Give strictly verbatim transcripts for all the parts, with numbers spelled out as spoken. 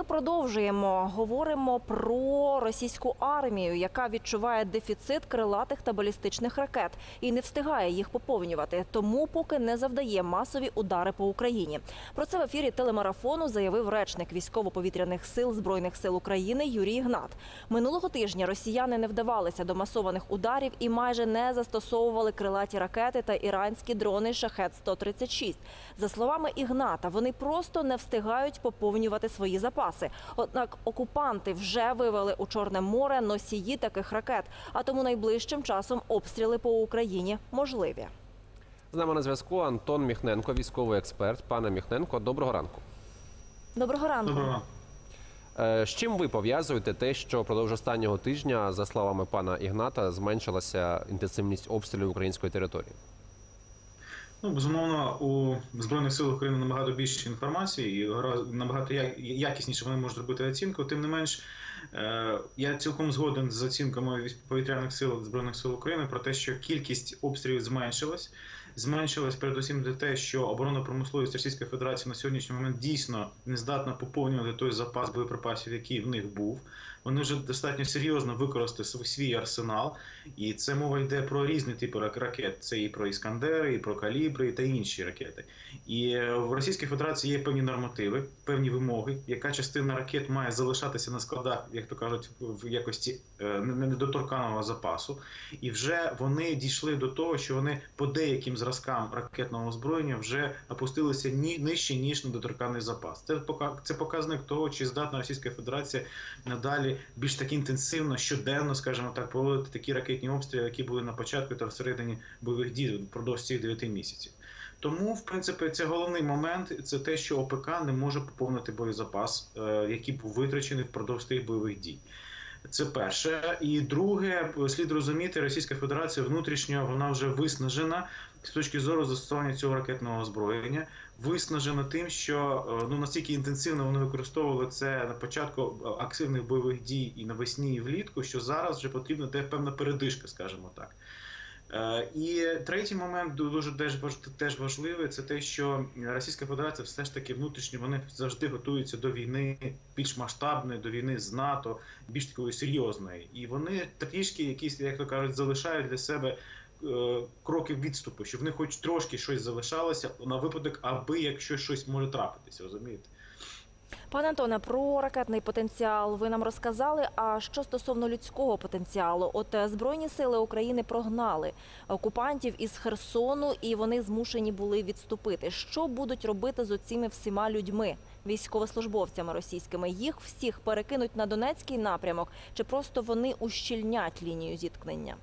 продовжуємо. Говоримо про російську армію, яка відчуває дефіцит крилатих та балістичних ракет і не встигає їх поповнювати. Тому поки не завдає масові удари по Україні. Про це в ефірі телемарафону заявив речник Військово-повітряних сил Збройних сил України Юрій Ігнат. Минулого тижня росіяни не вдавалися до масованих ударів і майже не застосовували крилаті ракети та іранські дрони «Шахед сто тридцять шість». За словами Ігната, вони просто не встигають поповнювати свої запаси. Однак окупанти вже вивели у Чорне море носії таких ракет, а тому найближчим часом обстріли по Україні можливі. З нами на зв'язку Антон Міхненко, військовий експерт. Пане Міхненко, доброго ранку. Доброго ранку. Доброго. З чим ви пов'язуєте те, що впродовж останнього тижня, за словами пана Ігната, зменшилася інтенсивність обстрілів української території? Ну, безумовно, у Збройних сил України набагато більше інформації і набагато якісніше вони можуть робити оцінку. Тим не менш, я цілком згоден з оцінками повітряних сил Збройних сил України про те, що кількість обстрілів зменшилась. Зменшилась передусім для те, що оборонно-промисловість Російської Федерації на сьогоднішній момент дійсно не здатна поповнювати той запас боєприпасів, який в них був. Вони вже достатньо серйозно використали свій арсенал. І це мова йде про різні типи ракет. Це і про «Іскандери», і про «Калібри», та інші ракети. І в Російській Федерації є певні нормативи, певні вимоги, яка частина ракет має залишатися на складах, як то кажуть, в якості недоторканого запасу. І вже вони дійшли до того, що вони по деяким зразкам ракетного озброєння вже опустилися нижче, ніж недоторканий запас. Це, це показник того, чи здатна Російська Федерація надалі більш так інтенсивно, щоденно, скажімо так, проводити такі ракетні обстріли, які були на початку та всередині бойових дій впродовж цих дев'яти місяців. Тому, в принципі, це головний момент, це те, що ОПК не може поповнити боєзапас, який був витрачений впродовж тих бойових дій. Це перше. І друге, слід розуміти, Російська Федерація внутрішньо, вона вже виснажена з точки зору застосування цього ракетного озброєння. Виснажена тим, що ну, настільки інтенсивно вони використовували це на початку активних бойових дій і навесні, і влітку, що зараз вже потрібна певна передишка, скажімо так. І третій момент, дуже теж важливий, це те, що Російська Федерація все ж таки внутрішньо, вони завжди готуються до війни більш масштабної, до війни з НАТО, більш такої серйозної. І вони трішки якісь, як то кажуть, залишають для себе кроки відступу, щоб в них хоч трошки щось залишалося на випадок, аби якщо щось може трапитися, розумієте? Пане Антоне, про ракетний потенціал ви нам розказали, а що стосовно людського потенціалу? От Збройні сили України прогнали окупантів із Херсону, і вони змушені були відступити. Що будуть робити з оціми всіма людьми, військовослужбовцями російськими? Їх всіх перекинуть на Донецький напрямок, чи просто вони ущільнять лінію зіткнення?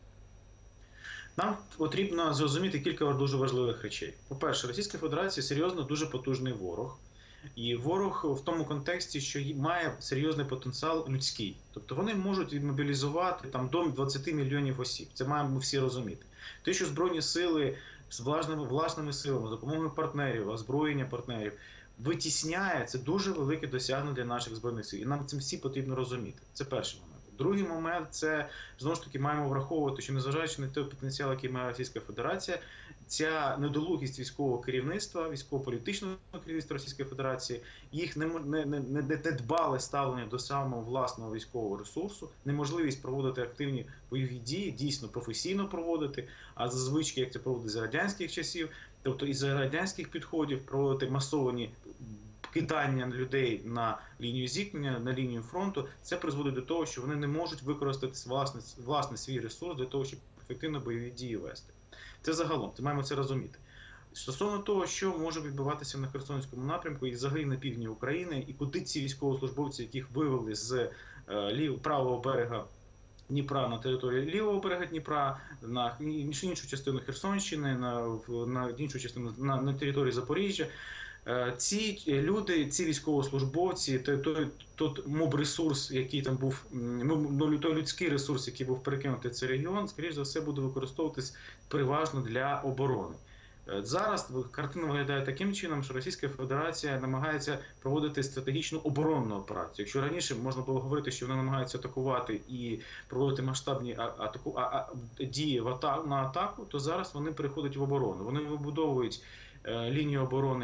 Нам потрібно зрозуміти кілька дуже важливих речей. По-перше, Російська Федерація серйозно дуже потужний ворог. І ворог в тому контексті, що має серйозний потенціал людський. Тобто вони можуть відмобілізувати там до двадцяти мільйонів осіб. Це маємо всі розуміти. Те, що Збройні сили з власними, власними силами, з допомогою партнерів, озброєння партнерів, витісняє, це дуже велике досягнення для наших Збройних сил. І нам цим всі потрібно розуміти. Це перший момент. Другий момент – це, знову ж таки, маємо враховувати, що незважаючи на той потенціал, який має Російська Федерація, ця недолугість військового керівництва, військово-політичного керівництва Російської Федерації, їх недбале ставлення до самого власного військового ресурсу, неможливість проводити активні бойові дії, дійсно професійно проводити, а зазвичай, як це проводить за радянських часів, тобто із радянських підходів проводити масовані кидання людей на лінію зіткнення, на лінію фронту, це призводить до того, що вони не можуть використати власний, власний свій ресурс для того, щоб ефективно бойові дії вести. Це загалом, це маємо це розуміти. Стосовно того, що може відбуватися на Херсонському напрямку і взагалі на півдні України, і куди ці військовослужбовці, яких вивели з е, правого берега Дніпра на території лівого берега Дніпра, на іншу частину Херсонщини, на, на іншу частину на, на території Запоріжжя, ці люди, ці військовослужбовці, той, той, той моб-ресурс, який там був, той людський ресурс, який був перекинутий в цей регіон, скоріш за все буде використовуватись переважно для оборони. Зараз картина виглядає таким чином, що Російська Федерація намагається проводити стратегічну оборонну операцію. Якщо раніше можна було говорити, що вони намагаються атакувати і проводити масштабні атаку, а, а, дії в атаку, на атаку, то зараз вони переходять в оборону. Вони вибудовують е, лінію оборони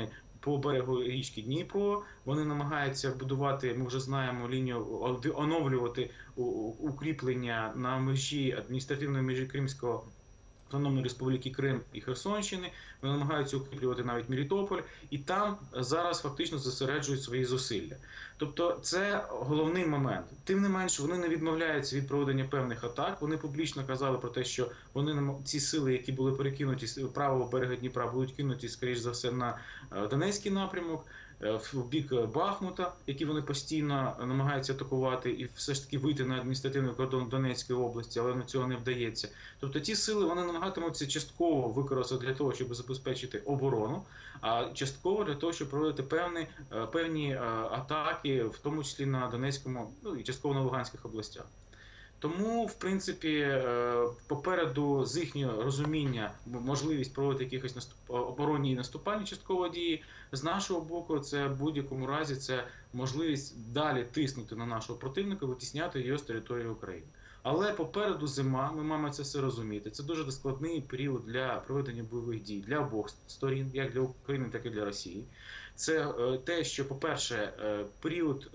по берегу річки Дніпро. Вони намагаються будувати, ми вже знаємо, лінію, оновлювати укріплення на межі адміністративної межі Кримського Автономної Республіки Крим і Херсонщини. Вони намагаються укріплювати навіть Мелітополь, і там зараз фактично зосереджують свої зусилля. Тобто це головний момент. Тим не менш, вони не відмовляються від проведення певних атак. Вони публічно казали про те, що вони ці сили, які були перекинуті з правого берега Дніпра, будуть кинуті, скоріш за все, на Донецький напрямок, в бік Бахмута, які вони постійно намагаються атакувати і все ж таки вийти на адміністративний кордон Донецької області, але на цього не вдається. Тобто ті сили вони намагатимуться частково використати для того, щоб забезпечити оборону, а частково для того, щоб проводити певні, певні атаки, в тому числі на Донецькому, ну і частково на Луганських областях. Тому, в принципі, попереду з їхнього розуміння можливість проводити якихось наступ... оборонні і наступальні частково дії, з нашого боку, це в будь-якому разі це можливість далі тиснути на нашого противника, витісняти його з території України. Але попереду зима, ми маємо це все розуміти. Це дуже складний період для проведення бойових дій для обох сторін, як для України, так і для Росії. Це те, що, по-перше, період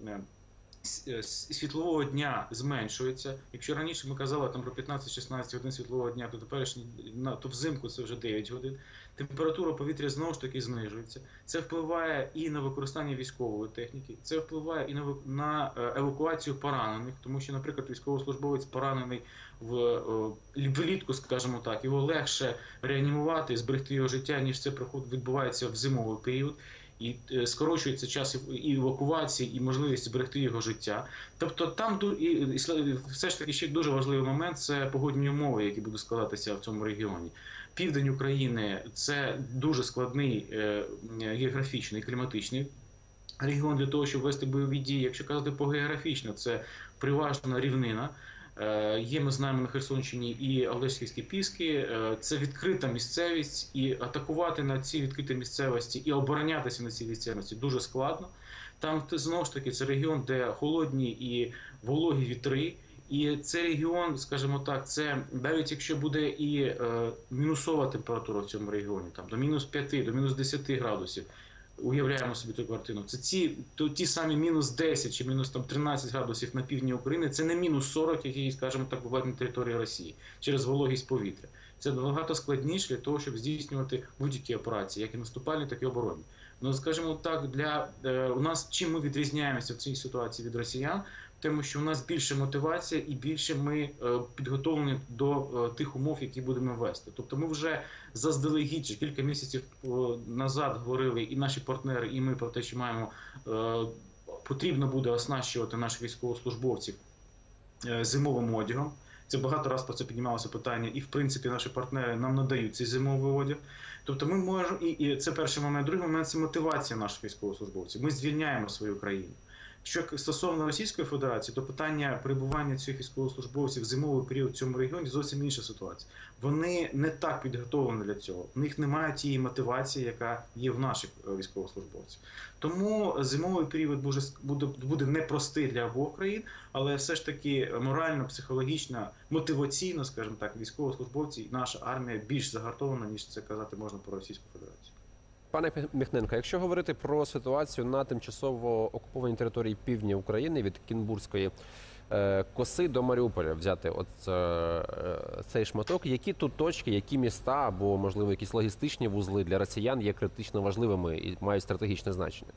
світлового дня зменшується. Якщо раніше ми казали там про п'ятнадцять-шістнадцять годин світлового дня, то теперішній, то взимку це вже дев'ять годин. Температура повітря знову ж таки знижується. Це впливає і на використання військової техніки, це впливає і на, на евакуацію поранених, тому що, наприклад, військовослужбовець поранений в влітку, скажімо так, його легше реанімувати, зберегти його життя, ніж це відбувається в зимовий період. І скорочується час і евакуації, і можливість зберегти його життя. Тобто там і, і все ж таки ще дуже важливий момент – це погодні умови, які будуть складатися в цьому регіоні. Південь України – це дуже складний е, географічний, кліматичний регіон для того, щоб вести бойові дії. Якщо казати по географічно, це переважно рівнина. Є, ми знаємо, на Херсонщині і Олешківські Піски. Це відкрита місцевість, і атакувати на цій відкритій місцевості і оборонятися на цій місцевості дуже складно. Там, знову ж таки, це регіон, де холодні і вологі вітри. І цей регіон, скажімо так, це навіть якщо буде і е, мінусова температура в цьому регіоні, там до мінус п'яти, до мінус десяти градусів, уявляємо собі ту картину. Це ці, то, ті самі мінус десять чи мінус там, тринадцять градусів на півдні України, це не мінус сорок, які, скажімо так, бувають на території Росії, через вологість повітря. Це набагато складніше для того, щоб здійснювати будь-які операції, як і наступальні, так і оборонні. Ну, скажімо так, для е, у нас чим ми відрізняємося в цій ситуації від росіян, тому що у нас більше мотивація і більше ми е, підготовлені до е, тих умов, які будемо вести. Тобто ми вже заздалегідь, кілька місяців е, назад говорили і наші партнери, і ми про те, що маємо е, потрібно буде оснащувати наших військовослужбовців е, зимовим одягом. Це багато разів про це піднімалося питання, і в принципі наші партнери нам надають цей зимовий одяг. Тобто ми можемо, і, і це перший момент. Другий момент – це мотивація наших військовослужбовців. Ми звільняємо свою країну. Що стосовно Російської Федерації, то питання перебування цих військовослужбовців в зимовий період в цьому регіоні зовсім інша ситуація. Вони не так підготовлені для цього. В них немає тієї мотивації, яка є в наших військовослужбовців. Тому зимовий період буде, буде непростий для обох країн, але все ж таки морально, психологічно, мотиваційно, скажімо так, військовослужбовці, наша армія більш загартована, ніж це казати можна про Російську Федерацію. Пане Міхненко, якщо говорити про ситуацію на тимчасово окупованій території півдня України від Кінбурзької е, коси до Маріуполя взяти от е, цей шматок, які тут точки, які міста або, можливо, якісь логістичні вузли для росіян є критично важливими і мають стратегічне значення?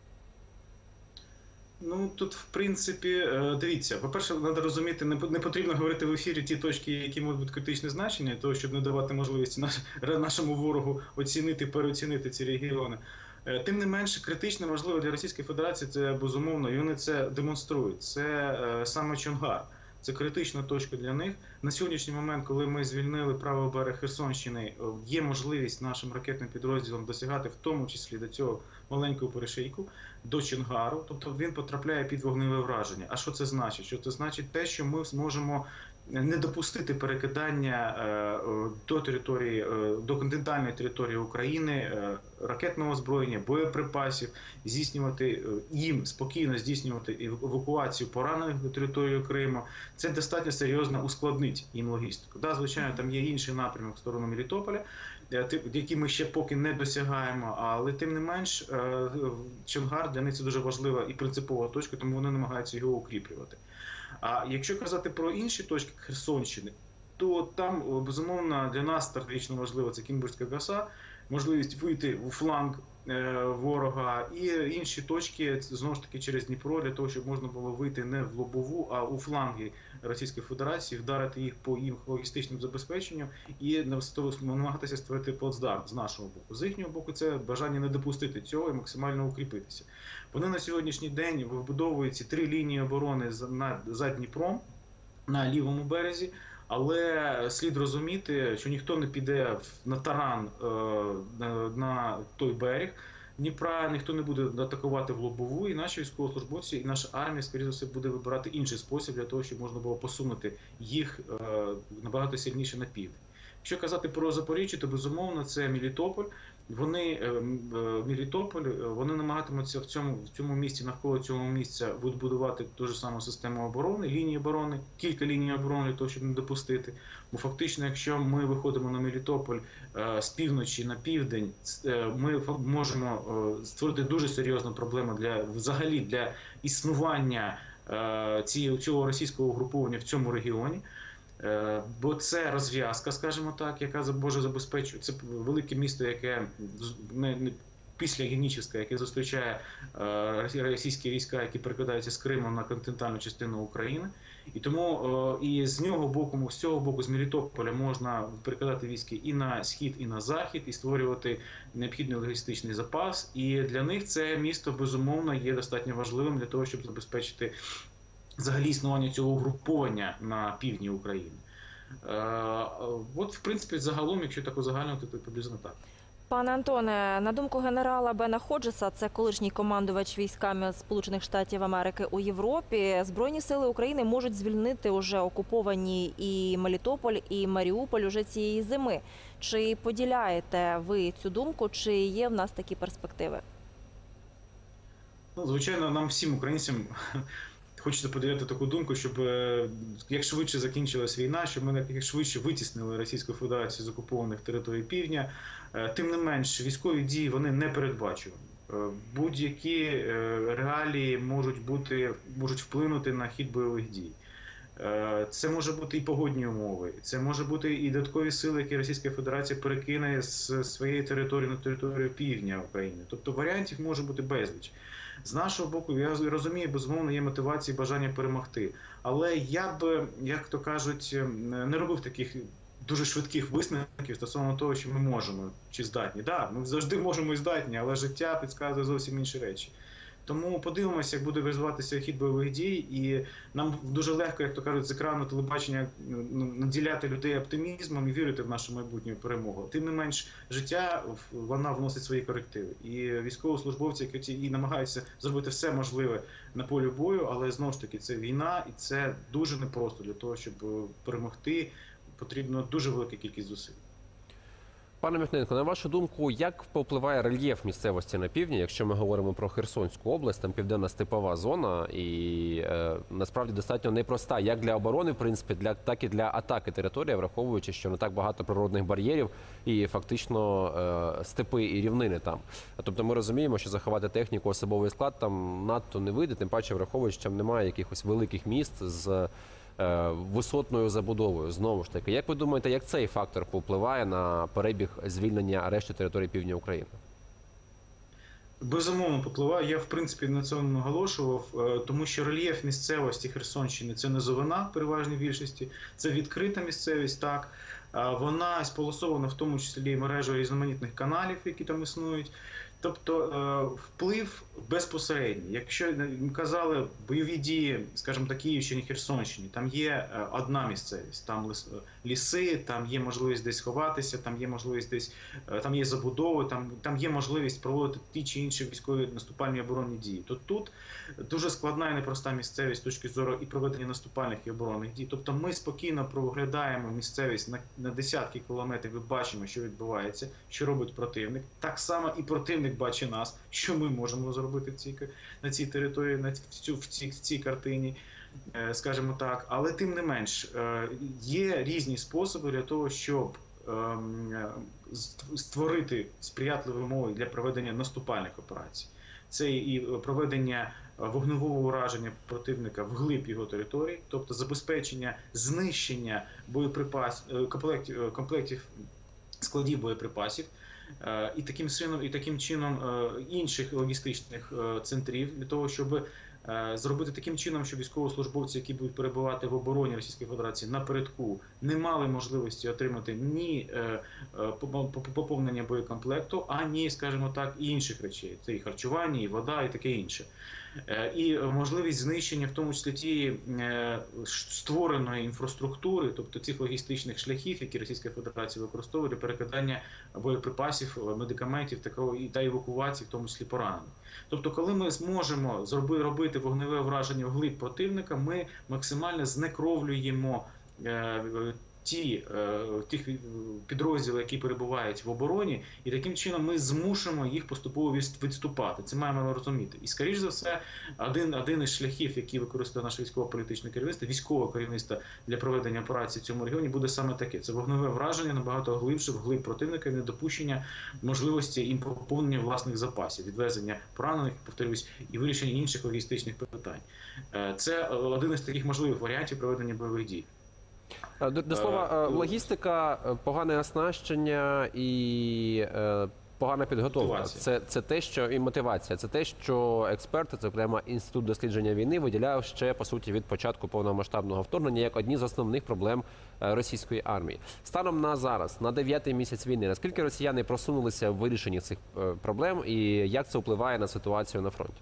Ну, тут, в принципі, дивіться, по-перше, треба розуміти, не потрібно говорити в ефірі ті точки, які можуть бути критичне значення, того, щоб не давати можливості наш, нашому ворогу оцінити, переоцінити ці регіони. Тим не менше, критично важливо для Російської Федерації, це безумовно, і вони це демонструють, це саме Чонгар. Це критична точка для них. На сьогоднішній момент, коли ми звільнили правий берег Херсонщини, є можливість нашим ракетним підрозділам досягати в тому числі до цього маленького перешийку, до Чонгару. Тобто він потрапляє під вогневе враження. А що це значить? Що це значить те, що ми зможемо не допустити перекидання до території, до континентальної території України ракетного озброєння, боєприпасів, здійснювати їм спокійно здійснювати евакуацію поранених до території Криму. Це достатньо серйозно ускладнить їм логістику. Да, звичайно, там є інший напрямок в сторону Мелітополя, які ми ще поки не досягаємо, але тим не менш Чонгар для них це дуже важлива і принципова точка, тому вони намагаються його укріплювати. А якщо казати про інші точки Херсонщини, то там, безумовно, для нас стратегічно важливо це Кінбурзька коса, можливість вийти у фланг ворога, і інші точки, знову ж таки, через Дніпро, для того, щоб можна було вийти не в лобову, а у фланги Російської Федерації, вдарити їх по їх логістичним забезпеченням і намагатися створити плацдарм з нашого боку. З їхнього боку це бажання не допустити цього і максимально укріпитися. Вони на сьогоднішній день вибудовують ці три лінії оборони за Дніпром, на лівому березі, але слід розуміти, що ніхто не піде на таран на той берег Дніпра, ніхто не буде атакувати в лобову, і наші військовослужбовці, і наша армія, скоріше за все, буде вибирати інший спосіб для того, щоб можна було посунути їх набагато сильніше на південь. Якщо казати про Запоріжжя, то, безумовно, це Мелітополь. Вони, Мелітополь, вони намагатимуться в цьому, в цьому місці, навколо цього місця будувати ту ж саму систему оборони, лінії оборони, кілька ліній оборони для того, щоб не допустити. Бо фактично, якщо ми виходимо на Мелітополь з півночі на південь, ми можемо створити дуже серйозну проблему для, взагалі для існування цього російського угруповання в цьому регіоні. Бо це розв'язка, скажімо так, яка може забезпечувати. Це велике місто, яке не, не після Геніческа, яке зустрічає е, російські війська, які перекидаються з Криму на континентальну частину України. І тому е, і з нього боку, з цього боку, з Мелітополя можна перекидати війська і на схід, і на захід, і створювати необхідний логістичний запас. І для них це місто, безумовно, є достатньо важливим для того, щоб забезпечити взагалі існування цього угруповання на півдні України. Е, от, в принципі, загалом, якщо так узагальнювати, то приблизно так. Пане Антоне, на думку генерала Бена Ходжеса, це колишній командувач військами Сполучених Штатів Америки у Європі, Збройні сили України можуть звільнити уже окуповані і Мелітополь, і Маріуполь уже цієї зими. Чи поділяєте ви цю думку, чи є в нас такі перспективи? Ну, звичайно, нам всім, українцям, хочеться поділяти таку думку, щоб як швидше закінчилась війна, щоб ми як швидше витіснили Російську Федерацію з окупованих територій півдня. Тим не менш, військові дії, вони не передбачувані. Будь-які реалії можуть бути, можуть вплинути на хід бойових дій. Це може бути і погодні умови, це може бути і додаткові сили, які Російська Федерація перекине з своєї території на територію півдня України. Тобто варіантів може бути безліч. З нашого боку, я розумію, безумовно, є мотивація і бажання перемогти. Але я б, як то кажуть, не робив таких дуже швидких висновків стосовно того, що ми можемо чи здатні. Так, да, ми завжди можемо і здатні, але життя підказує зовсім інші речі. Тому подивимося, як буде розвиватися хід бойових дій, і нам дуже легко, як то кажуть, з екрану телебачення наділяти людей оптимізмом і вірити в нашу майбутню перемогу. Тим не менш, життя, вона вносить свої корективи. І військовослужбовці, які і намагаються зробити все можливе на полі бою, але знову ж таки це війна, і це дуже непросто. Для того, щоб перемогти, потрібно дуже велика кількість зусиль. Пане Міхненко, на вашу думку, як повпливає рельєф місцевості на півдні, якщо ми говоримо про Херсонську область, там південна степова зона, і е, насправді достатньо непроста як для оборони, в принципі, для, так і для атаки території, враховуючи, що не так багато природних бар'єрів і фактично е, степи і рівнини там. Тобто ми розуміємо, що заховати техніку, особовий склад там надто не вийде, тим паче враховуючи, що там немає якихось великих міст з висотною забудовою. Знову ж таки, як ви думаєте, як цей фактор повпливає на перебіг звільнення решти території півдня України? Безумовно, попливає. Я, в принципі, на цьому наголошував, тому що рельєф місцевості Херсонщини – це низовина в переважній більшості, це відкрита місцевість, так. Вона сполосована в тому числі мережею різноманітних каналів, які там існують. Тобто вплив безпосередній. Якщо казали бойові дії, скажімо так, Київщині, Херсонщині, там є одна місцевість, там ліси, там є можливість десь ховатися, там є можливість десь, там є забудови, там, там є можливість проводити ті чи інші військові наступальні оборонні дії. То тут дуже складна і непроста місцевість з точки зору і проведення наступальних і оборонних дій. Тобто ми спокійно проглядаємо місцевість на, на десятки кілометрів і бачимо, що відбувається, що робить противник. Так само і противник бачить нас, що ми можемо зробити в цій, на цій території, на цю, в, цій, в цій картині, скажімо так. Але тим не менш, є різні способи для того, щоб створити сприятливі умови для проведення наступальних операцій. Це і проведення вогневого ураження противника вглиб його території, тобто забезпечення знищення боєприпасів, комплектів, комплектів складів боєприпасів, і таким чином, і таким чином інших логістичних центрів для того, щоб зробити таким чином, щоб військовослужбовці, які будуть перебувати в обороні Російської Федерації напередку, не мали можливості отримати ні поповнення боєкомплекту, ані, скажімо так, інших речей. Це і харчування, і вода, і таке інше. І можливість знищення, в тому числі тієї створеної інфраструктури, тобто цих логістичних шляхів, які Російська Федерація використовує для перекидання боєприпасів, медикаментів та евакуації, в тому числі поранених. Тобто, коли ми зможемо робити вогневе враження вглиб противника, ми максимально знекровлюємо ті, тих підрозділів, які перебувають в обороні, і таким чином ми змушуємо їх поступово відступати. Це маємо розуміти. І, скоріш за все, один, один із шляхів, який використовує наше військово-політичне керівництво, військове керівництво для проведення операцій в цьому регіоні, буде саме таке. Це вогневе враження набагато глибше, вглиб противника, і недопущення можливості їм поповнення власних запасів, відвезення поранених, повторюсь, і вирішення інших логістичних питань. Це один із таких можливих варіантів проведення бойових дій. До, до слова, логістика, погане оснащення і е, погана підготовка. Це, це те, що і мотивація. Це те, що експерти, зокрема Інститут дослідження війни, виділяв ще, по суті, від початку повномасштабного вторгнення як одні з основних проблем російської армії. Станом на зараз, на дев'ятий місяць війни, наскільки росіяни просунулися в вирішенні цих проблем і як це впливає на ситуацію на фронті?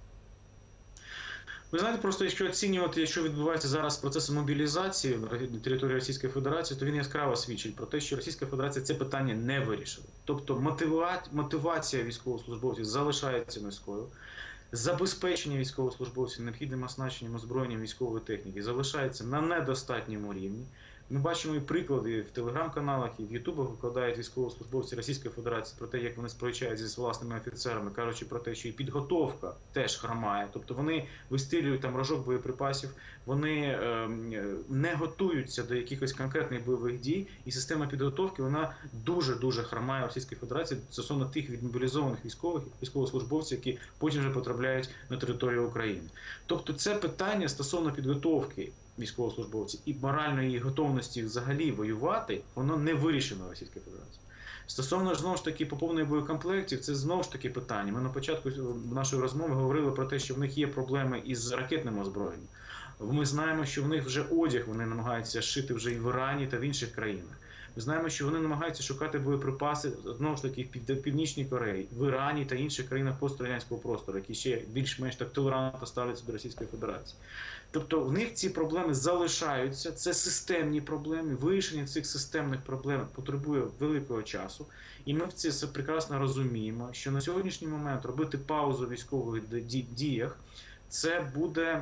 Ви знаєте, просто якщо оцінювати, що відбувається зараз процес мобілізації на території Російської Федерації, то він яскраво свідчить про те, що Російська Федерація це питання не вирішила. Тобто мотивація військовослужбовців залишається низькою, забезпечення військовослужбовців необхідним оснащенням, озброєнням військової техніки залишається на недостатньому рівні. Ми бачимо і приклади в телеграм-каналах, і в ютубах викладають військовослужбовці Російської Федерації про те, як вони сперечаються зі власними офіцерами, кажучи про те, що і підготовка теж хромає. Тобто вони вистрілюють там рожок боєприпасів, вони е, не готуються до якихось конкретних бойових дій, і система підготовки, вона дуже-дуже хромає в Російській Федерації стосовно тих відмобілізованих військових, військовослужбовців, які потім вже потрапляють на територію України. Тобто це питання стосовно підготовки військовослужбовців і моральної готовності взагалі воювати, воно не вирішено в Російській Федерації. Стосовно, знову ж таки, поповнення боєкомплектів, це знову ж таки питання. Ми на початку нашої розмови говорили про те, що в них є проблеми із ракетним озброєнням. Ми знаємо, що в них вже одяг вони намагаються шити вже і в Ірані та в інших країнах. Ми знаємо, що вони намагаються шукати боєприпаси, знову ж таки, в Північній Кореї, в Ірані та інших країнах пострадянського простору, які ще більш-менш так толерантно ставляться до Російської Федерації. Тобто в них ці проблеми залишаються, це системні проблеми, вирішення цих системних проблем потребує великого часу. І ми в це прекрасно розуміємо, що на сьогоднішній момент робити паузу в військових діях, це буде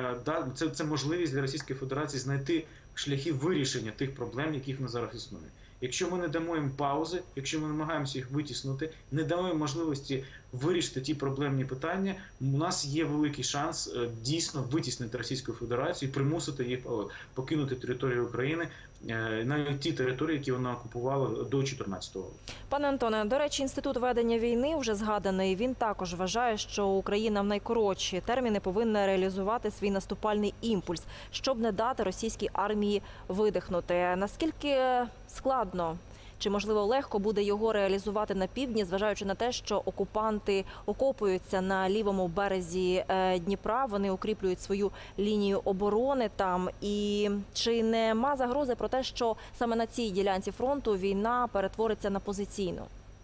це, це можливість для Російської Федерації знайти шляхи вирішення тих проблем, яких на зараз існує. Якщо ми не дамо їм паузи, якщо ми намагаємося їх витіснути, не дамо їм можливості вирішити ті проблемні питання, у нас є великий шанс дійсно витіснити Російську Федерацію і примусити їх покинути територію України, навіть ті території, які вона окупувала до дві тисячі чотирнадцятого року. Пане Антоне, до речі, Інститут ведення війни, вже згаданий, він також вважає, що Україна в найкоротші терміни повинна реалізувати свій наступальний імпульс, щоб не дати російській армії видихнути. Наскільки складно, чи, можливо, легко буде його реалізувати на півдні, зважаючи на те, що окупанти окопуються на лівому березі Дніпра, вони укріплюють свою лінію оборони там. І чи нема загрози про те, що саме на цій ділянці фронту війна перетвориться на позиційну?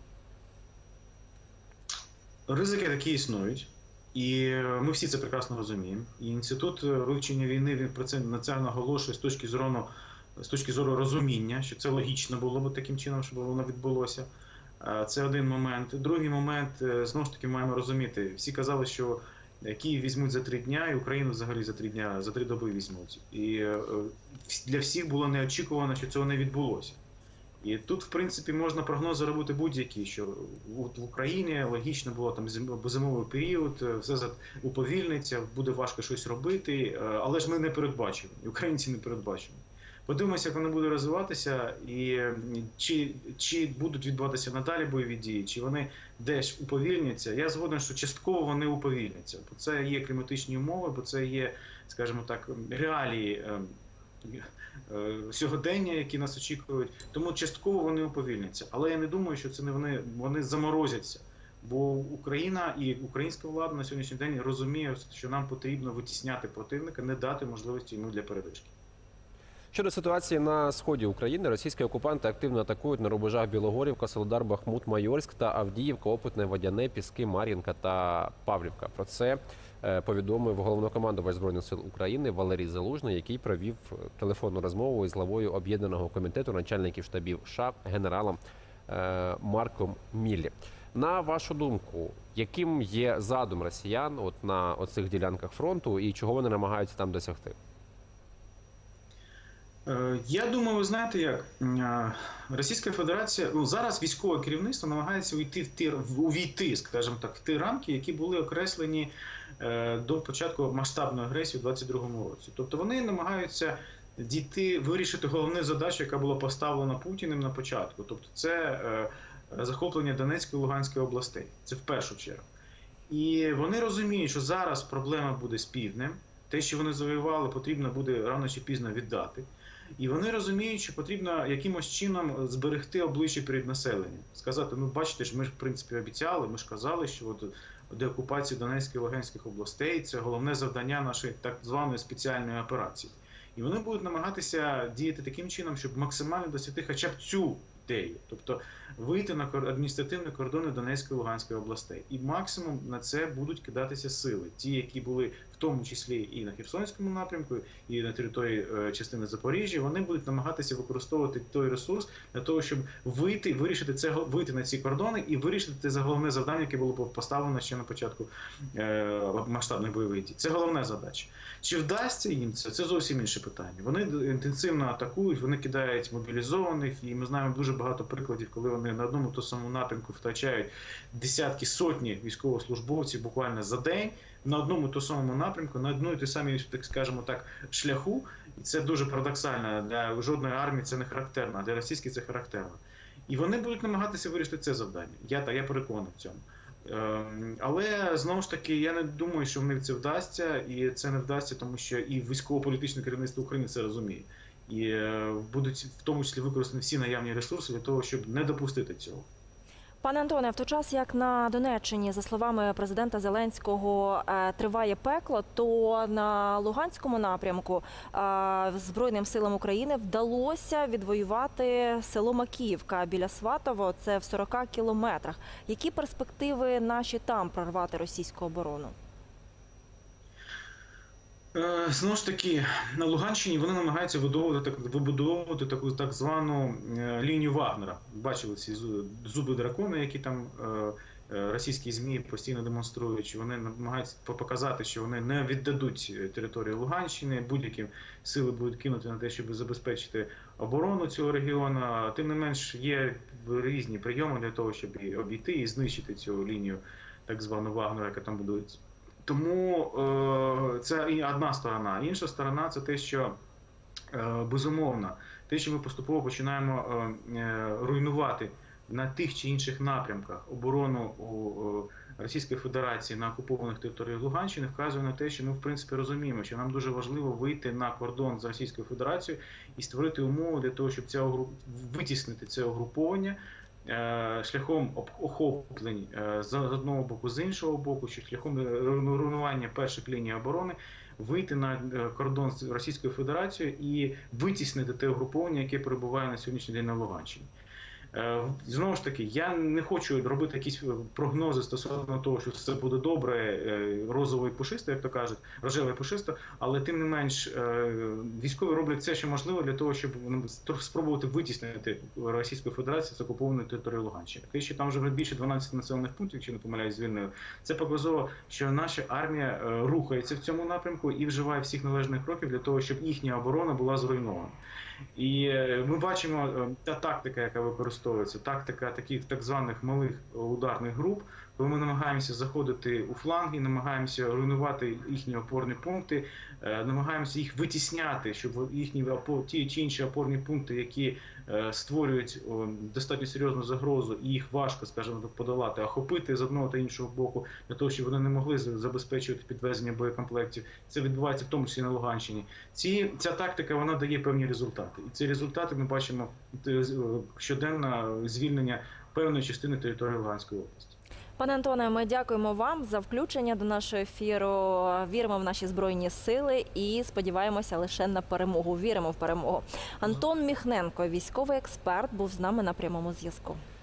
Ризики такі існують. І ми всі це прекрасно розуміємо. І Інститут вивчення війни, він про це на це наголошує з точки зору з точки зору розуміння, що це логічно було б таким чином, щоб воно відбулося. Це один момент. Другий момент, знову ж таки, маємо розуміти. Всі казали, що Київ візьмуть за три дня, і Україну взагалі за три дня, за три доби візьмуть. І для всіх було неочікувано, що цього не відбулося. І тут, в принципі, можна прогнози робити будь-які, що в Україні логічно було там зимовий період, все уповільниться, буде важко щось робити, але ж ми не передбачимо, і українці не передбачимо. Подивимося, як вони будуть розвиватися, і чи, чи будуть відбуватися надалі бойові дії, чи вони десь уповільняться. Я згоден, що частково вони уповільняться, бо це є кліматичні умови, бо це є, скажімо так, реалії сьогодення, які нас очікують. Тому частково вони уповільняться. Але я не думаю, що це не вони, вони заморозяться. Бо Україна і українська влада на сьогоднішній день розуміє, що нам потрібно витісняти противника, не дати можливості йому для передишки. Щодо ситуації на сході України, російські окупанти активно атакують на рубежах Білогорівка, Солодар, Бахмут, Майорськ та Авдіївка, Опитне, Водяне, Піски, Мар'їнка та Павлівка. Про це повідомив головнокомандувач Збройних сил України Валерій Залужний, який провів телефонну розмову із главою Об'єднаного комітету начальників штабів США генералом Марком Міллі. На вашу думку, яким є задум росіян от на оцих ділянках фронту і чого вони намагаються там досягти? Я думаю, ви знаєте як, Російська Федерація, ну зараз військове керівництво намагається увійти в ті, увійти, скажімо так, в ті рамки, які були окреслені до початку масштабної агресії у двадцять другому році. Тобто вони намагаються дійти, вирішити головну задачу, яка була поставлена Путіним на початку. Тобто це захоплення Донецької і Луганської областей. Це в першу чергу. І вони розуміють, що зараз проблема буде з півднем. Те, що вони завоювали, потрібно буде рано чи пізно віддати. І вони розуміють, що потрібно якимось чином зберегти обличчя перед населенням. Сказати, ну бачите ж, ми ж в принципі обіцяли, ми ж казали, що от деокупація Донецької і Луганських областей – це головне завдання нашої так званої спеціальної операції. І вони будуть намагатися діяти таким чином, щоб максимально досягти хоча б цю ідею. Тобто вийти на адміністративні кордони Донецької і Луганської областей. І максимум на це будуть кидатися сили. Ті, які були в тому числі і на Херсонському напрямку, і на території е, частини Запоріжжя, вони будуть намагатися використовувати той ресурс для того, щоб вийти, вирішити це, вийти на ці кордони і вирішити це головне завдання, яке було поставлено ще на початку е, масштабних бойових дій. Це головна задача. Чи вдасться їм це? Це зовсім інше питання. Вони інтенсивно атакують, вони кидають мобілізованих, і ми знаємо дуже багато прикладів, коли вони на одному то самому напрямку втрачають десятки, сотні військовослужбовців буквально за день, на одному то самому напрямку, на одному і той самій, так скажемо так, шляху. І це дуже парадоксально. Для жодної армії це не характерно, а для російської це характерно. І вони будуть намагатися вирішити це завдання. Я, та, я переконаний в цьому. Але, знову ж таки, я не думаю, що в них це вдасться, і це не вдасться, тому що і військово-політичне керівництво України це розуміє. І будуть в тому числі використані всі наявні ресурси для того, щоб не допустити цього. Пане Антоне, в той час, як на Донеччині, за словами президента Зеленського, триває пекло, то на Луганському напрямку Збройним силам України вдалося відвоювати село Макіївка біля Сватово, це в сорока кілометрах. Які перспективи наші там прорвати російську оборону? Знову ж таки, на Луганщині вони намагаються вибудовувати, вибудовувати таку так звану лінію Вагнера. Бачили ці зуби дракона, які там російські ЗМІ постійно демонструють. Вони намагаються показати, що вони не віддадуть територію Луганщини, будь-які сили будуть кинути на те, щоб забезпечити оборону цього регіону. Тим не менш, є різні прийоми для того, щоб обійти і знищити цю лінію так звану Вагнера, яка там будується. Тому е, це і одна сторона. Інша сторона – це те, що, е, безумовно, те, що ми поступово починаємо е, руйнувати на тих чи інших напрямках оборону у е, Російської Федерації на окупованих територіях Луганщини, вказує на те, що ми, в принципі, розуміємо, що нам дуже важливо вийти на кордон з Російською Федерацією і створити умови для того, щоб це, витіснити це угруповання, шляхом охоплень з одного боку, з іншого боку, чи шляхом руйнування перших ліній оборони, вийти на кордон з Російською Федерацією і витіснити те угруповання, яке перебуває на сьогоднішній день на Луганщині. Знову ж таки, я не хочу робити якісь прогнози стосовно того, що все буде добре, розово і пушисто, як то кажуть, рожево і пушисто, але тим не менш військові роблять все, що можливо для того, щоб спробувати витіснити Російську Федерацію з окупованої території Луганщини. Те, що там вже більше дванадцяти населених пунктів, якщо не помиляюсь, звільнили, це показово, що наша армія рухається в цьому напрямку і вживає всіх належних кроків для того, щоб їхня оборона була зруйнована. І ми бачимо та тактика, яка використовується, тактика таких так званих малих ударних груп, коли ми намагаємося заходити у фланги, намагаємося руйнувати їхні опорні пункти, намагаємося їх витісняти, щоб їхні ті чи інші опорні пункти, які створюють достатньо серйозну загрозу, і їх важко, скажімо, подолати, охопити з одного та іншого боку, для того, щоб вони не могли забезпечувати підвезення боєкомплектів. Це відбувається в тому числі на Луганщині. Ці, ця тактика, вона дає певні результати. І ці результати ми бачимо щоденно звільнення певної частини території Луганської області. Пане Антоне, ми дякуємо вам за включення до нашого ефіру. Віримо в наші Збройні сили і сподіваємося лише на перемогу. Віримо в перемогу. Антон Міхненко, військовий експерт, був з нами на прямому зв'язку.